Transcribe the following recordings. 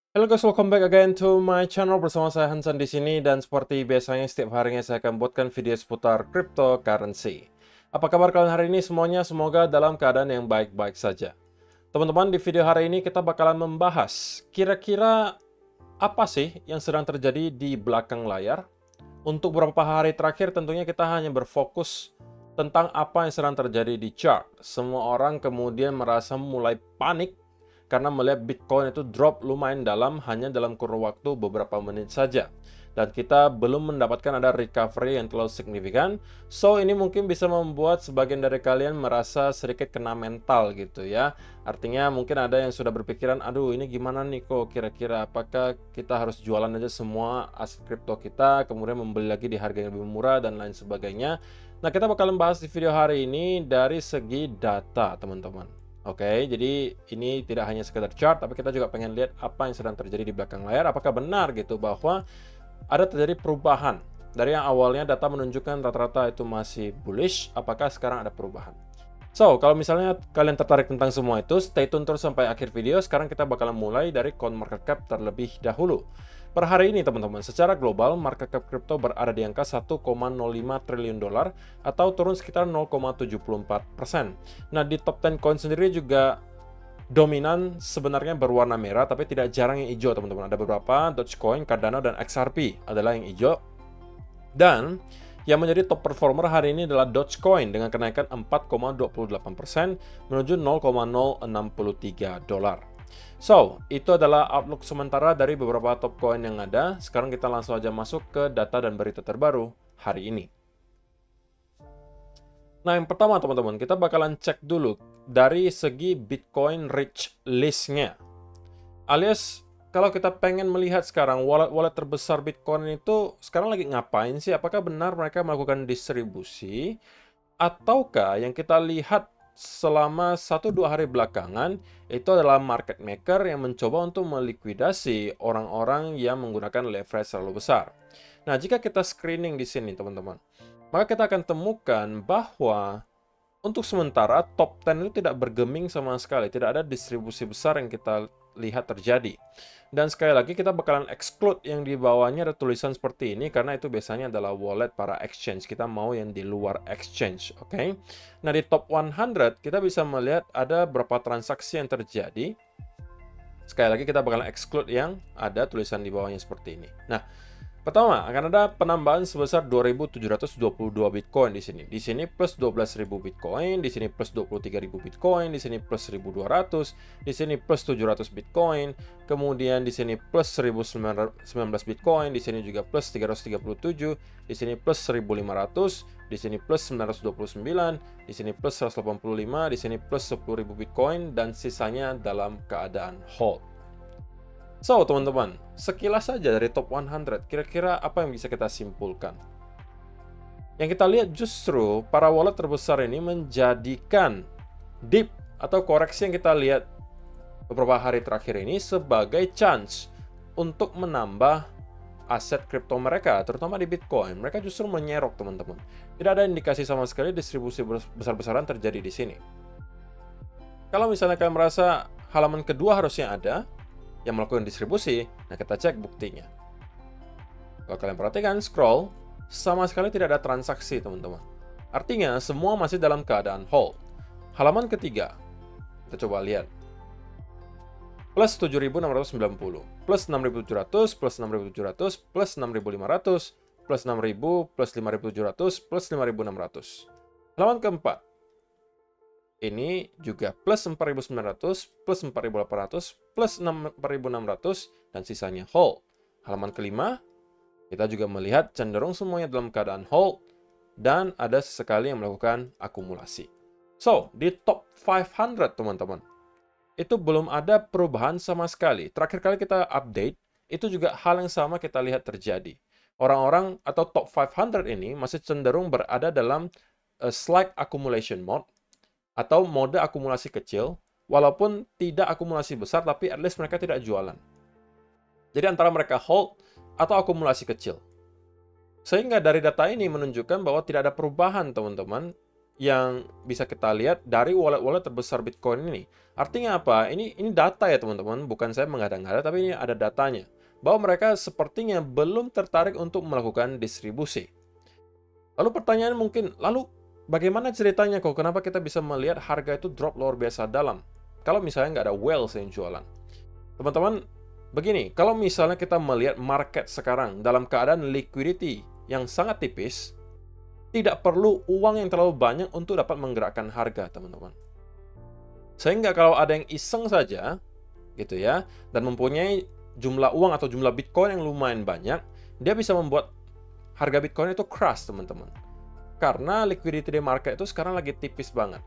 Halo guys, welcome back again to my channel. Bersama saya Hansan di sini, dan seperti biasanya setiap harinya saya akan buatkan video seputar cryptocurrency. Apa kabar kalian hari ini semuanya? Semoga dalam keadaan yang baik-baik saja. Teman-teman, di video hari ini kita bakalan membahas kira-kira apa sih yang sedang terjadi di belakang layar. Untuk beberapa hari terakhir tentunya kita hanya berfokus tentang apa yang sedang terjadi di chart. Semua orang kemudian merasa mulai panik karena melihat Bitcoin itu drop lumayan dalam hanya dalam kurun waktu beberapa menit saja. Dan kita belum mendapatkan ada recovery yang terlalu signifikan. So, ini mungkin bisa membuat sebagian dari kalian merasa sedikit kena mental gitu ya. Artinya mungkin ada yang sudah berpikiran, aduh ini gimana nih kok kira-kira, apakah kita harus jualan aja semua aset kripto kita, kemudian membeli lagi di harga yang lebih murah dan lain sebagainya. Nah, kita bakal membahas di video hari ini dari segi data, teman-teman. Oke, jadi ini tidak hanya sekedar chart, tapi kita juga pengen lihat apa yang sedang terjadi di belakang layar. Apakah benar gitu bahwa ada terjadi perubahan dari yang awalnya data menunjukkan rata-rata itu masih bullish, apakah sekarang ada perubahan? So, kalau misalnya kalian tertarik tentang semua itu, stay tune terus sampai akhir video. Sekarang kita bakalan mulai dari CoinMarketCap terlebih dahulu. Per hari ini teman-teman, secara global market cap kripto berada di angka 1,05 triliun dolar atau turun sekitar 0,74%. Nah, di top 10 coin sendiri juga dominan sebenarnya berwarna merah, tapi tidak jarang yang hijau teman-teman. Ada beberapa Dogecoin, Cardano, dan XRP adalah yang hijau. Dan yang menjadi top performer hari ini adalah Dogecoin dengan kenaikan 4,28% menuju 0,063 dolar. So, itu adalah outlook sementara dari beberapa top coin yang ada. Sekarang kita langsung aja masuk ke data dan berita terbaru hari ini. Nah, yang pertama teman-teman, kita bakalan cek dulu dari segi Bitcoin Rich List-nya. Alias, kalau kita pengen melihat sekarang wallet-wallet terbesar Bitcoin itu sekarang lagi ngapain sih? Apakah benar mereka melakukan distribusi? Ataukah yang kita lihat selama 1-2 hari belakangan itu adalah market maker yang mencoba untuk melikuidasi orang-orang yang menggunakan leverage terlalu besar. Nah, jika kita screening di sini teman-teman, maka kita akan temukan bahwa untuk sementara top 10 itu tidak bergeming sama sekali, tidak ada distribusi besar yang kita lihat terjadi. Dan sekali lagi kita bakalan exclude yang di bawahnya ada tulisan seperti ini karena itu biasanya adalah wallet para exchange. Kita mau yang di luar exchange, oke? Nah, di top 100 kita bisa melihat ada berapa transaksi yang terjadi. Sekali lagi kita bakalan exclude yang ada tulisan di bawahnya seperti ini. Nah, pertama, akan ada penambahan sebesar 2.722 Bitcoin di sini. Di sini plus 12.000 Bitcoin, di sini plus 23.000 Bitcoin, di sini plus 1.200, di sini plus 700 Bitcoin, kemudian di sini plus 1.019 Bitcoin, di sini juga plus 337, di sini plus 1.500, di sini plus 929, di sini plus 185, di sini plus 10.000 Bitcoin, dan sisanya dalam keadaan hold. So, teman-teman, sekilas saja dari top 100, kira-kira apa yang bisa kita simpulkan? Yang kita lihat justru para wallet terbesar ini menjadikan dip atau koreksi yang kita lihat beberapa hari terakhir ini sebagai chance untuk menambah aset kripto mereka, terutama di Bitcoin. Mereka justru menyerok, teman-teman. Tidak ada indikasi sama sekali distribusi besar-besaran terjadi di sini. Kalau misalnya kalian merasa halaman kedua harusnya ada yang melakukan distribusi, nah kita cek buktinya. Kalau kalian perhatikan, scroll, sama sekali tidak ada transaksi, teman-teman. Artinya, semua masih dalam keadaan hold. Halaman ketiga, kita coba lihat. Plus 7.690, plus 6.700, plus 6.700, plus 6.500, plus 6.000, plus 5.700, plus 5.600. Halaman keempat, ini juga plus 4.900, plus 4.800, plus 4.600, dan sisanya hold. Halaman kelima, kita juga melihat cenderung semuanya dalam keadaan hold, dan ada sesekali yang melakukan akumulasi. So, di top 500, teman-teman, itu belum ada perubahan sama sekali. Terakhir kali kita update, itu juga hal yang sama kita lihat terjadi. Orang-orang atau top 500 ini masih cenderung berada dalam slight accumulation mode, atau mode akumulasi kecil, walaupun tidak akumulasi besar, tapi at least mereka tidak jualan. Jadi antara mereka hold atau akumulasi kecil. Sehingga dari data ini menunjukkan bahwa tidak ada perubahan, teman-teman, yang bisa kita lihat dari wallet-wallet terbesar Bitcoin ini. Artinya apa? Ini data ya teman-teman, bukan saya mengada-ngada, tapi ini ada datanya. Bahwa mereka sepertinya belum tertarik untuk melakukan distribusi. Lalu pertanyaan mungkin, lalu bagaimana ceritanya kok? Kenapa kita bisa melihat harga itu drop luar biasa dalam? Kalau misalnya nggak ada whales yang jualan. Teman-teman, begini, kalau misalnya kita melihat market sekarang dalam keadaan liquidity yang sangat tipis, tidak perlu uang yang terlalu banyak untuk dapat menggerakkan harga, teman-teman. Sehingga kalau ada yang iseng saja, gitu ya, dan mempunyai jumlah uang atau jumlah Bitcoin yang lumayan banyak, dia bisa membuat harga Bitcoin itu crash, teman-teman. Karena liquidity di market itu sekarang lagi tipis banget.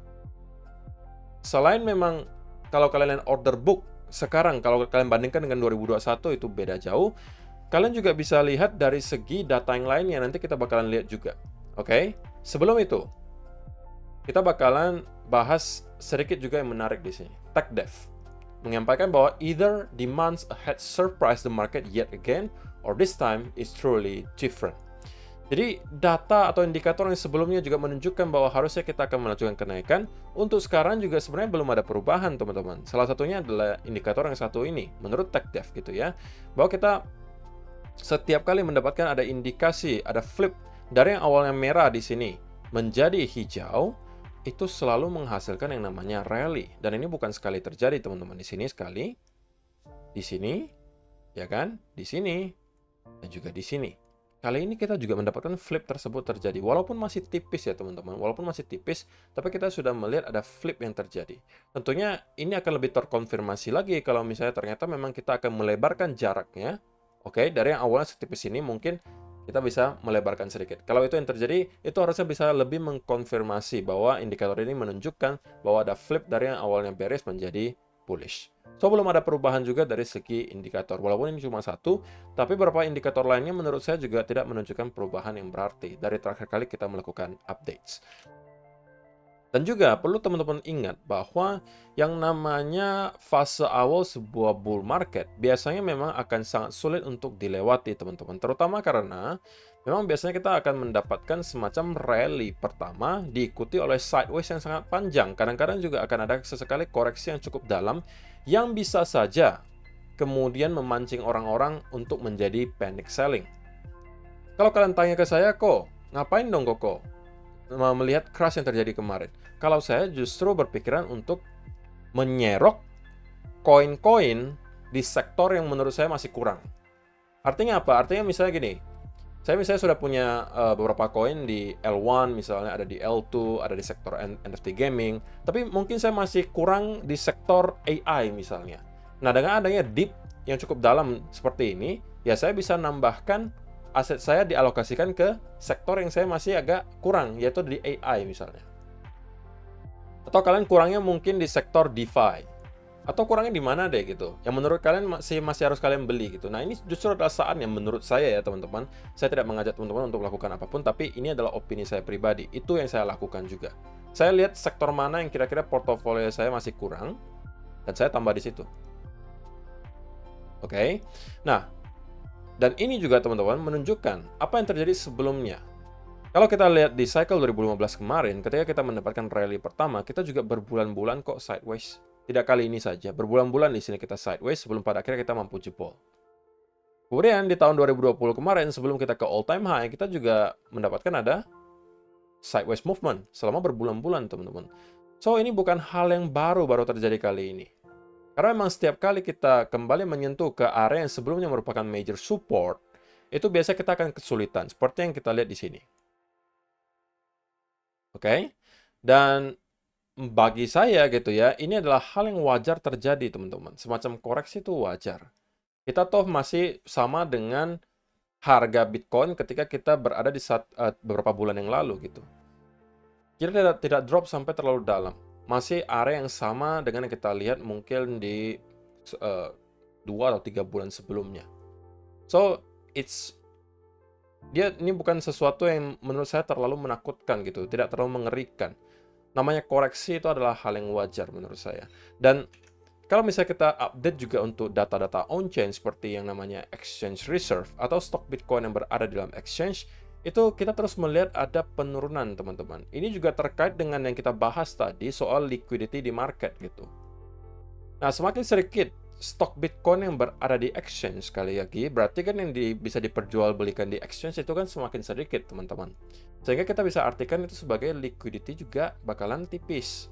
Selain memang, kalau kalian lihat order book, sekarang kalau kalian bandingkan dengan 2021 itu beda jauh, kalian juga bisa lihat dari segi data yang lainnya, nanti kita bakalan lihat juga. Oke? Sebelum itu, kita bakalan bahas sedikit juga yang menarik di sini. TechDev menyampaikan bahwa either demands ahead surprise the market yet again, or this time is truly different. Jadi, data atau indikator yang sebelumnya juga menunjukkan bahwa harusnya kita akan melanjutkan kenaikan. Untuk sekarang juga sebenarnya belum ada perubahan, teman-teman. Salah satunya adalah indikator yang satu ini, menurut TechDev gitu ya. Bahwa kita setiap kali mendapatkan ada indikasi, ada flip dari yang awalnya merah di sini menjadi hijau, itu selalu menghasilkan yang namanya rally. Dan ini bukan sekali terjadi, teman-teman. Di sini sekali, di sini, ya kan? Di sini, dan juga di sini. Kali ini kita juga mendapatkan flip tersebut terjadi. Walaupun masih tipis ya, teman-teman. Walaupun masih tipis, tapi kita sudah melihat ada flip yang terjadi. Tentunya ini akan lebih terkonfirmasi lagi kalau misalnya ternyata memang kita akan melebarkan jaraknya. Oke, dari yang awalnya setipis ini mungkin kita bisa melebarkan sedikit. Kalau itu yang terjadi, itu harusnya bisa lebih mengkonfirmasi bahwa indikator ini menunjukkan bahwa ada flip dari yang awalnya bearish menjadi bullish. So, belum ada perubahan juga dari segi indikator. Walaupun ini cuma satu, tapi beberapa indikator lainnya menurut saya juga tidak menunjukkan perubahan yang berarti dari terakhir kali kita melakukan updates. Dan juga perlu teman-teman ingat bahwa yang namanya fase awal sebuah bull market biasanya memang akan sangat sulit untuk dilewati, teman-teman. Terutama karena memang biasanya kita akan mendapatkan semacam rally pertama diikuti oleh sideways yang sangat panjang. Kadang-kadang juga akan ada sesekali koreksi yang cukup dalam yang bisa saja kemudian memancing orang-orang untuk menjadi panic selling. Kalau kalian tanya ke saya, kok ngapain dong kok melihat crash yang terjadi kemarin? Kalau saya justru berpikiran untuk menyerok koin-koin di sektor yang menurut saya masih kurang. Artinya apa? Artinya misalnya gini, saya misalnya sudah punya beberapa koin di L1, misalnya ada di L2, ada di sektor NFT gaming, tapi mungkin saya masih kurang di sektor AI misalnya. Nah, dengan adanya dip yang cukup dalam seperti ini, ya saya bisa nambahkan aset saya dialokasikan ke sektor yang saya masih agak kurang, yaitu di AI misalnya. Atau kalian kurangnya mungkin di sektor DeFi. Atau kurangnya di mana deh gitu. Yang menurut kalian masih harus kalian beli gitu. Nah, ini justru adalah saat yang menurut saya ya teman-teman. Saya tidak mengajak teman-teman untuk melakukan apapun, tapi ini adalah opini saya pribadi. Itu yang saya lakukan juga. Saya lihat sektor mana yang kira-kira portofolio saya masih kurang, dan saya tambah di situ. Oke. Nah, dan ini juga teman-teman menunjukkan apa yang terjadi sebelumnya. Kalau kita lihat di cycle 2015 kemarin, ketika kita mendapatkan rally pertama, kita juga berbulan-bulan kok sideways. Tidak kali ini saja, berbulan-bulan di sini kita sideways sebelum pada akhirnya kita mampu jebol. Kemudian di tahun 2020 kemarin, sebelum kita ke all time high, kita juga mendapatkan ada sideways movement selama berbulan-bulan, teman-teman. So, ini bukan hal yang baru terjadi kali ini. Karena memang setiap kali kita kembali menyentuh ke area yang sebelumnya merupakan major support, itu biasanya kita akan kesulitan, seperti yang kita lihat di sini. Oke? Dan bagi saya gitu ya, ini adalah hal yang wajar terjadi, teman-teman. Semacam koreksi itu wajar. Kita toh masih sama dengan harga Bitcoin ketika kita berada di beberapa bulan yang lalu gitu. Kita tidak drop sampai terlalu dalam. Masih area yang sama dengan yang kita lihat mungkin di 2 atau 3 bulan sebelumnya. So, ini bukan sesuatu yang menurut saya terlalu menakutkan gitu, tidak terlalu mengerikan. Namanya koreksi itu adalah hal yang wajar menurut saya. Dan kalau misalnya kita update juga untuk data-data on-chain seperti yang namanya exchange reserve atau stok Bitcoin yang berada di dalam exchange, itu kita terus melihat ada penurunan, teman-teman. Ini juga terkait dengan yang kita bahas tadi soal liquidity di market gitu. Nah, semakin sedikit stok Bitcoin yang berada di exchange, sekali lagi, berarti kan yang bisa diperjualbelikan di exchange itu kan semakin sedikit, teman-teman. Sehingga kita bisa artikan itu sebagai liquidity juga bakalan tipis.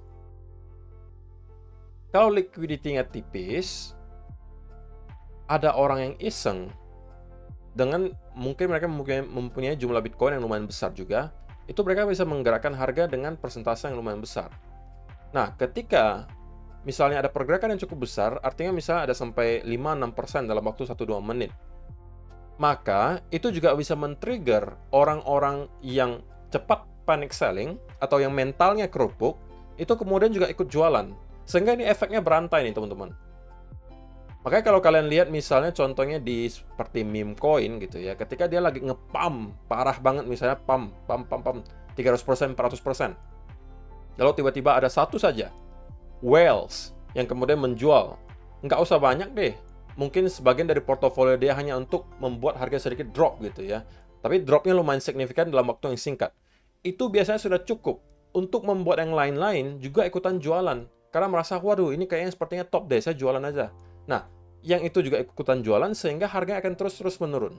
Kalau liquidity-nya tipis, ada orang yang iseng dengan mungkin mereka mempunyai jumlah Bitcoin yang lumayan besar juga, itu mereka bisa menggerakkan harga dengan persentase yang lumayan besar. Nah, ketika misalnya ada pergerakan yang cukup besar, artinya misalnya ada sampai 5-6% dalam waktu 1-2 menit, maka itu juga bisa men-trigger orang-orang yang cepat panic selling atau yang mentalnya kerupuk, itu kemudian juga ikut jualan. Sehingga ini efeknya berantai nih, teman-teman. Makanya kalau kalian lihat misalnya contohnya di seperti meme coin gitu ya, ketika dia lagi nge-pump parah banget, misalnya pump 300%, 400%. Lalu tiba-tiba ada satu saja whales yang kemudian menjual. Nggak usah banyak deh. Mungkin sebagian dari portofolio dia hanya untuk membuat harga sedikit drop gitu ya. Tapi dropnya lumayan signifikan dalam waktu yang singkat. Itu biasanya sudah cukup untuk membuat yang lain-lain juga ikutan jualan. Karena merasa, waduh ini kayaknya sepertinya top deh, saya jualan aja. Nah, yang itu juga ikutan jualan sehingga harganya akan terus-terus menurun.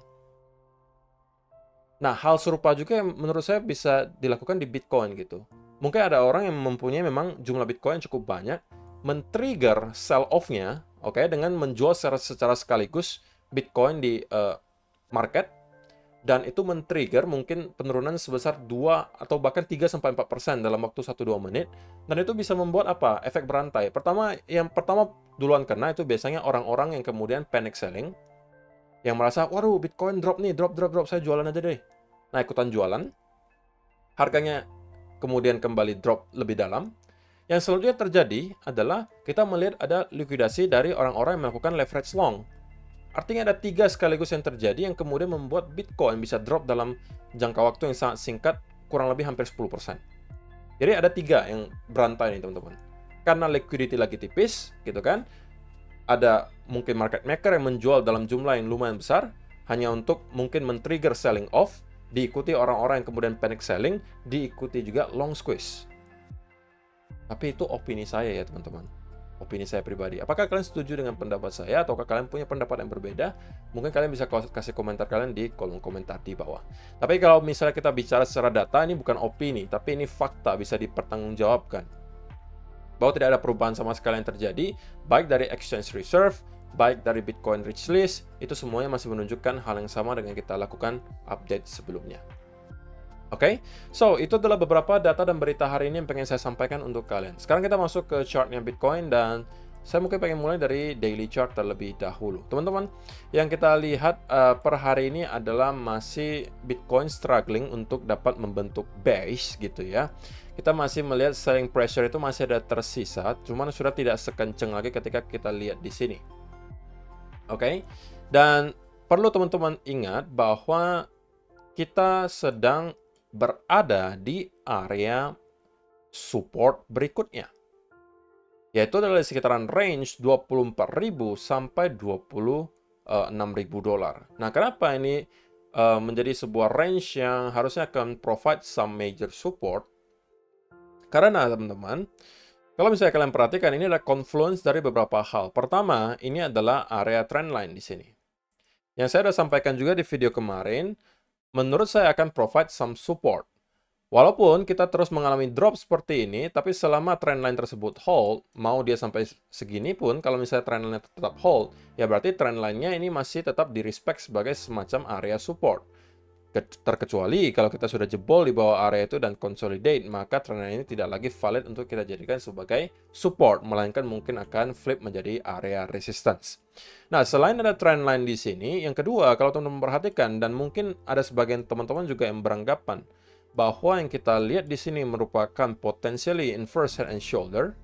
Nah, hal serupa juga yang menurut saya bisa dilakukan di Bitcoin gitu. Mungkin ada orang yang mempunyai memang jumlah Bitcoin cukup banyak, men-trigger sell-off-nya, oke, dengan menjual secara sekaligus Bitcoin di market, dan itu men-trigger mungkin penurunan sebesar 2 atau bahkan 3-4% dalam waktu 1-2 menit, dan itu bisa membuat apa? Efek berantai. Yang pertama duluan kena itu biasanya orang-orang yang kemudian panic selling, yang merasa, waduh Bitcoin drop nih, drop, saya jualan aja deh. Nah, ikutan jualan, harganya kemudian kembali drop lebih dalam. Yang selanjutnya terjadi adalah kita melihat ada likuidasi dari orang-orang yang melakukan leverage long. Artinya ada 3 sekaligus yang terjadi yang kemudian membuat Bitcoin bisa drop dalam jangka waktu yang sangat singkat, kurang lebih hampir 10%. Jadi ada 3 yang berantai nih, teman-teman. Karena liquidity lagi tipis, gitu kan. Ada mungkin market maker yang menjual dalam jumlah yang lumayan besar, hanya untuk mungkin men-trigger selling off, diikuti orang-orang yang kemudian panic selling, diikuti juga long squeeze. Tapi itu opini saya ya, teman-teman. Opini saya pribadi. Apakah kalian setuju dengan pendapat saya, ataukah kalian punya pendapat yang berbeda? Mungkin kalian bisa kasih komentar kalian di kolom komentar di bawah. Tapi kalau misalnya kita bicara secara data, ini bukan opini, tapi ini fakta, bisa dipertanggungjawabkan. Bahwa tidak ada perubahan sama sekali yang terjadi, baik dari exchange reserve, baik dari Bitcoin rich list, itu semuanya masih menunjukkan hal yang sama dengan kita lakukan update sebelumnya. Oke, so itu adalah beberapa data dan berita hari ini yang pengen saya sampaikan untuk kalian. Sekarang kita masuk ke chartnya Bitcoin, dan saya mungkin pengen mulai dari daily chart terlebih dahulu. Teman-teman, yang kita lihat per hari ini adalah masih Bitcoin struggling untuk dapat membentuk base gitu ya. Kita masih melihat selling pressure itu masih ada tersisa, cuman sudah tidak sekencang lagi ketika kita lihat di sini. Oke, dan perlu teman-teman ingat bahwa kita sedang berada di area support berikutnya, yaitu adalah di sekitaran range 24.000 sampai 26.000 dolar. Nah, kenapa ini menjadi sebuah range yang harusnya akan provide some major support? Karena teman-teman, kalau misalnya kalian perhatikan, ini ada confluence dari beberapa hal. Pertama, ini adalah area trendline di sini. Yang saya sudah sampaikan juga di video kemarin, menurut saya akan provide some support. Walaupun kita terus mengalami drop seperti ini, tapi selama trendline tersebut hold, mau dia sampai segini pun, kalau misalnya trendline tetap hold, ya berarti trendline-nya ini masih tetap di-respect sebagai semacam area support. Terkecuali kalau kita sudah jebol di bawah area itu dan consolidate, maka trendline ini tidak lagi valid untuk kita jadikan sebagai support, melainkan mungkin akan flip menjadi area resistance. Nah, selain ada trendline di sini, yang kedua, kalau teman-teman perhatikan, dan mungkin ada sebagian teman-teman juga yang beranggapan bahwa yang kita lihat di sini merupakan potentially inverse head and shoulder,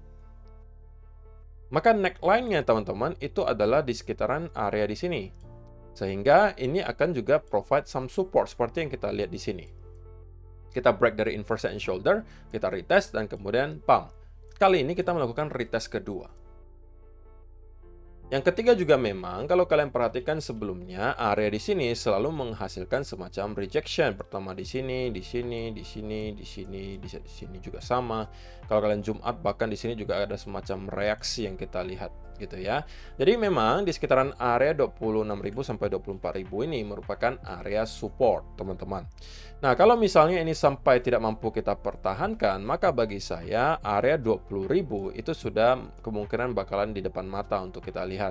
maka neckline-nya teman-teman itu adalah di sekitaran area di sini. Sehingga ini akan juga provide some support seperti yang kita lihat di sini. Kita break dari inverse head and shoulder, kita retest, dan kemudian pump. Kali ini kita melakukan retest kedua. Yang ketiga juga memang kalau kalian perhatikan sebelumnya area di sini selalu menghasilkan semacam rejection. Pertama di sini, di sini, di sini, di sini, di sini juga sama. Kalau kalian zoom out bahkan di sini juga ada semacam reaksi yang kita lihat gitu ya. Jadi memang di sekitaran area 26.000 sampai 24.000 ini merupakan area support, teman-teman. Nah, kalau misalnya ini sampai tidak mampu kita pertahankan, maka bagi saya area 20.000 itu sudah kemungkinan bakalan di depan mata untuk kita lihat.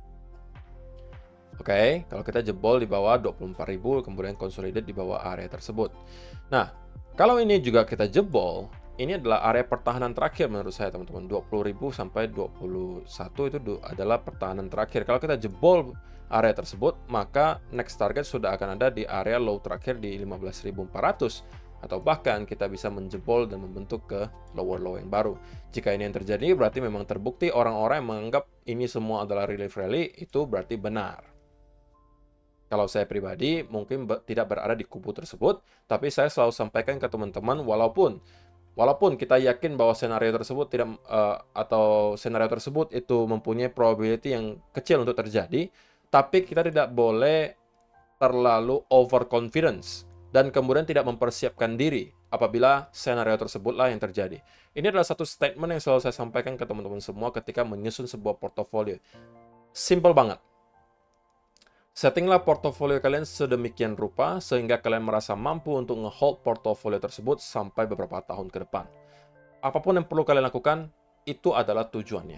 Oke, kalau kita jebol di bawah 24.000, kemudian consolidate di bawah area tersebut. Nah, kalau ini juga kita jebol, ini adalah area pertahanan terakhir menurut saya, teman-teman. 20.000 sampai 21 itu adalah pertahanan terakhir. Kalau kita jebol area tersebut, maka next target sudah akan ada di area low terakhir di 15.400. Atau bahkan kita bisa menjebol dan membentuk ke lower low yang baru. Jika ini yang terjadi, berarti memang terbukti orang-orang yang menganggap ini semua adalah relief rally, itu berarti benar. Kalau saya pribadi mungkin tidak berada di kubu tersebut, tapi saya selalu sampaikan ke teman-teman walaupun kita yakin bahwa senario tersebut atau senario tersebut itu mempunyai probability yang kecil untuk terjadi, tapi kita tidak boleh terlalu overconfidence dan kemudian tidak mempersiapkan diri apabila senario tersebutlah yang terjadi. Ini adalah satu statement yang selalu saya sampaikan ke teman-teman semua ketika menyusun sebuah portofolio. Simple banget. Settinglah portofolio kalian sedemikian rupa sehingga kalian merasa mampu untuk nge-hold portofolio tersebut sampai beberapa tahun ke depan. Apapun yang perlu kalian lakukan, itu adalah tujuannya.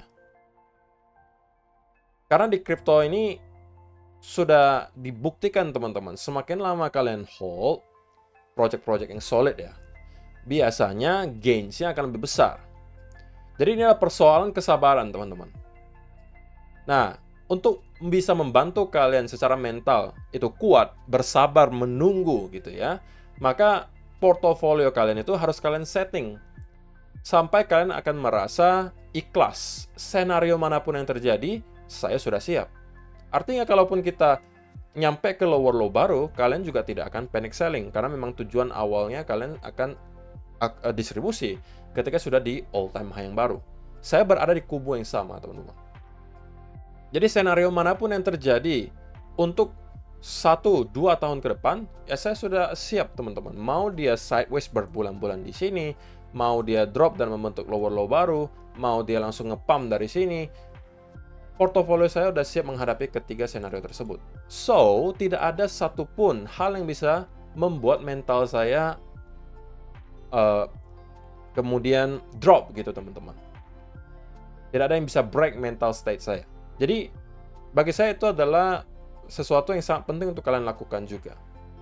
Karena di kripto ini sudah dibuktikan teman-teman, semakin lama kalian hold project-project yang solid ya, biasanya gains-nya akan lebih besar. Jadi ini adalah persoalan kesabaran teman-teman. Nah, untuk bisa membantu kalian secara mental itu kuat, bersabar menunggu gitu ya, maka portofolio kalian itu harus kalian setting sampai kalian akan merasa ikhlas. Senario manapun yang terjadi, saya sudah siap. Artinya kalaupun kita nyampe ke lower low baru, kalian juga tidak akan panic selling karena memang tujuan awalnya kalian akan distribusi ketika sudah di all time high yang baru. Saya berada di kubu yang sama, teman-teman. Jadi senario manapun yang terjadi untuk 1-2 tahun ke depan, ya saya sudah siap teman-teman. Mau dia sideways berbulan-bulan di sini, mau dia drop dan membentuk lower low baru, mau dia langsung nge-pump dari sini, portofolio saya sudah siap menghadapi ketiga senario tersebut. So, tidak ada satupun hal yang bisa membuat mental saya kemudian drop gitu teman-teman. Tidak ada yang bisa break mental state saya. Jadi, bagi saya itu adalah sesuatu yang sangat penting untuk kalian lakukan juga.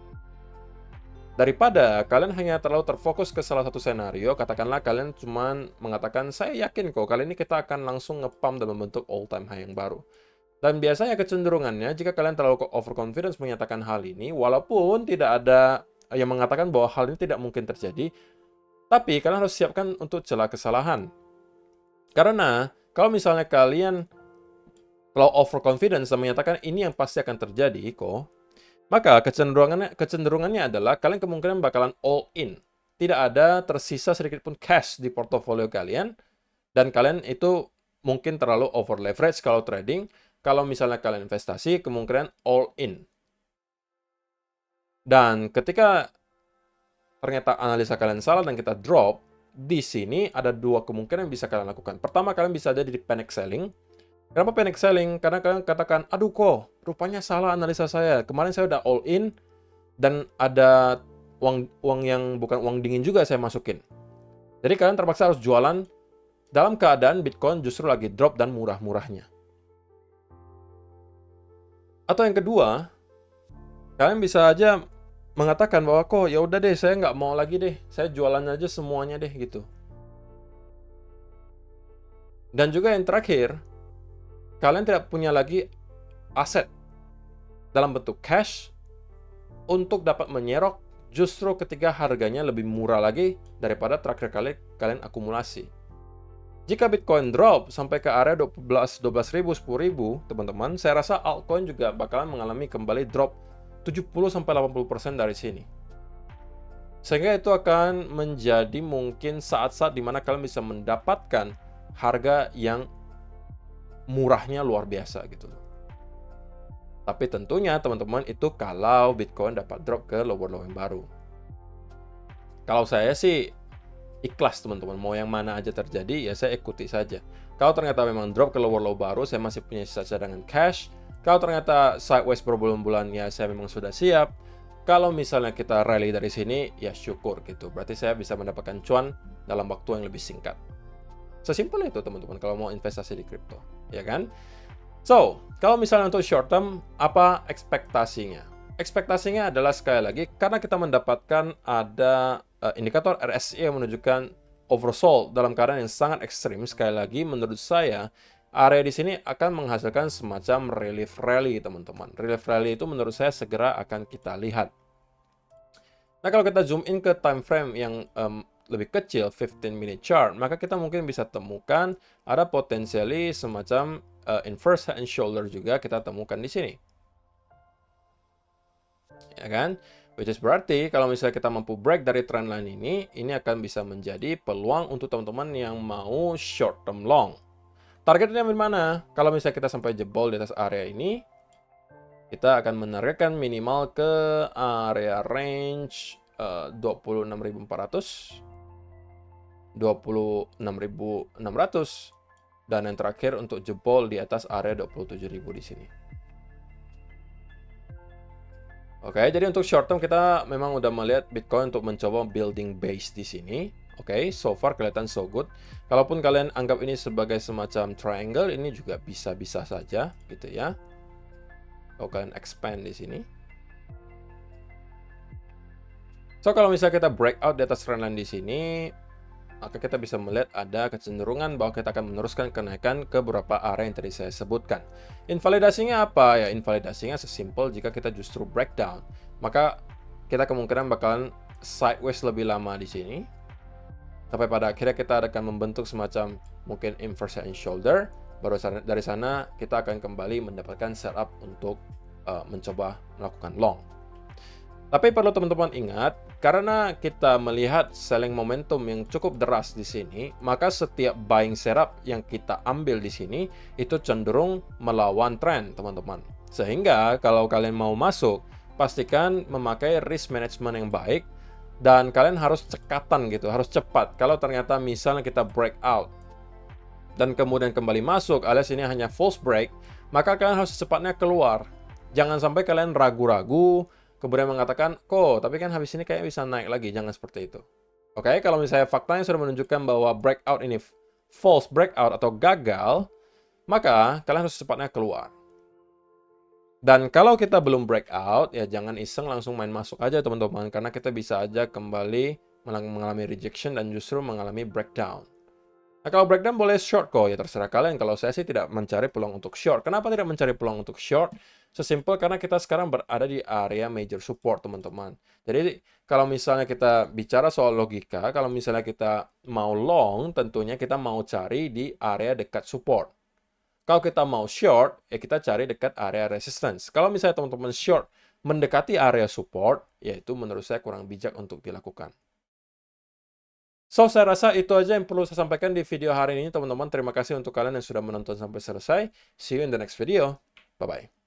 Daripada kalian hanya terlalu terfokus ke salah satu senario, katakanlah kalian cuma mengatakan, saya yakin kok kali ini kita akan langsung nge-pump dan membentuk all-time high yang baru. Dan biasanya kecenderungannya, jika kalian terlalu overconfidence menyatakan hal ini, walaupun tidak ada yang mengatakan bahwa hal ini tidak mungkin terjadi, tapi kalian harus siapkan untuk celah kesalahan. Karena, kalau misalnya kalian kalau overconfidence dan menyatakan ini yang pasti akan terjadi kok, maka kecenderungannya adalah kalian kemungkinan bakalan all in. Tidak ada tersisa sedikit pun cash di portofolio kalian, dan kalian itu mungkin terlalu over leverage kalau trading. Kalau misalnya kalian investasi, kemungkinan all in. Dan ketika ternyata analisa kalian salah dan kita drop, di sini ada dua kemungkinan yang bisa kalian lakukan. Pertama, kalian bisa jadi di panic selling. Kenapa panic selling? Karena kalian katakan, aduh kok, rupanya salah analisa saya. Kemarin saya udah all in, dan ada uang yang bukan uang dingin juga saya masukin. Jadi kalian terpaksa harus jualan dalam keadaan Bitcoin justru lagi drop dan murah-murahnya. Atau yang kedua, kalian bisa aja mengatakan bahwa kok ya udah deh, saya nggak mau lagi deh, saya jualan aja semuanya deh gitu. Dan juga yang terakhir, kalian tidak punya lagi aset dalam bentuk cash untuk dapat menyerok justru ketika harganya lebih murah lagi daripada terakhir kali kalian akumulasi. Jika Bitcoin drop sampai ke area 12.000, 10.000, teman-teman, saya rasa altcoin juga bakalan mengalami kembali drop 70-80% dari sini. Sehingga itu akan menjadi mungkin saat-saat di mana kalian bisa mendapatkan harga yang murahnya luar biasa gitu loh. Tapi tentunya teman-teman itu kalau Bitcoin dapat drop ke lower low yang baru. Kalau saya sih ikhlas teman-teman, mau yang mana aja terjadi ya saya ikuti saja. Kalau ternyata memang drop ke lower low baru, saya masih punya sisa cadangan cash. Kalau ternyata sideways berbulan-bulan, ya saya memang sudah siap. Kalau misalnya kita rally dari sini, ya syukur gitu. Berarti saya bisa mendapatkan cuan dalam waktu yang lebih singkat. Sesimpel itu teman-teman kalau mau investasi di kripto, ya kan? So, kalau misalnya untuk short term, apa ekspektasinya? Ekspektasinya adalah sekali lagi, karena kita mendapatkan ada indikator RSI yang menunjukkan oversold dalam keadaan yang sangat ekstrim. Sekali lagi, menurut saya, area di sini akan menghasilkan semacam relief rally, teman-teman. Relief rally itu menurut saya segera akan kita lihat. Nah, kalau kita zoom in ke time frame yang lebih kecil, 15-minute chart, maka kita mungkin bisa temukan ada potensiali semacam inverse head and shoulder juga kita temukan di sini. Ya kan? Which is berarti kalau misalnya kita mampu break dari trendline ini akan bisa menjadi peluang untuk teman-teman yang mau short term long. Targetnya di mana? Kalau misalnya kita sampai jebol di atas area ini, kita akan menargetkan minimal ke area range 26.400, 26.600, dan yang terakhir untuk jebol di atas area 27.000 di sini. Oke, jadi untuk short term kita memang udah melihat Bitcoin untuk mencoba building base di sini. Oke, so far kelihatan so good. Kalaupun kalian anggap ini sebagai semacam triangle, ini juga bisa-bisa saja gitu ya. Kalau kalian expand di sini. So kalau misalnya kita breakout di atas trendline di sini, maka kita bisa melihat ada kecenderungan bahwa kita akan meneruskan kenaikan ke beberapa area yang tadi saya sebutkan. Invalidasinya apa? Ya, invalidasinya sesimpel jika kita justru breakdown, maka kita kemungkinan bakalan sideways lebih lama di sini. Sampai pada akhirnya kita akan membentuk semacam mungkin inverse head and shoulder. Baru dari sana kita akan kembali mendapatkan setup untuk mencoba melakukan long. Tapi perlu teman-teman ingat, karena kita melihat selling momentum yang cukup deras di sini, maka setiap buying setup yang kita ambil di sini itu cenderung melawan tren, teman-teman. Sehingga kalau kalian mau masuk, pastikan memakai risk management yang baik dan kalian harus cekatan gitu, harus cepat. Kalau ternyata misalnya kita break out dan kemudian kembali masuk, alias ini hanya false break, maka kalian harus secepatnya keluar. Jangan sampai kalian ragu-ragu, kemudian mengatakan, kok, tapi kan habis ini kayak bisa naik lagi. Jangan seperti itu. Oke, kalau misalnya faktanya sudah menunjukkan bahwa breakout ini false breakout atau gagal, maka kalian harus secepatnya keluar. Dan kalau kita belum breakout, ya jangan iseng langsung main masuk aja teman-teman. Karena kita bisa aja kembali mengalami rejection dan justru mengalami breakdown. Nah, kalau breakdown boleh short kok, ya terserah kalian. Kalau saya sih tidak mencari peluang untuk short. Kenapa tidak mencari peluang untuk short? Sesimpel karena kita sekarang berada di area major support, teman-teman. Jadi, kalau misalnya kita bicara soal logika, kalau misalnya kita mau long, tentunya kita mau cari di area dekat support. Kalau kita mau short, ya kita cari dekat area resistance. Kalau misalnya teman-teman short mendekati area support, ya itu menurut saya kurang bijak untuk dilakukan. So, saya rasa itu aja yang perlu saya sampaikan di video hari ini, teman-teman. Terima kasih untuk kalian yang sudah menonton sampai selesai. See you in the next video. Bye-bye.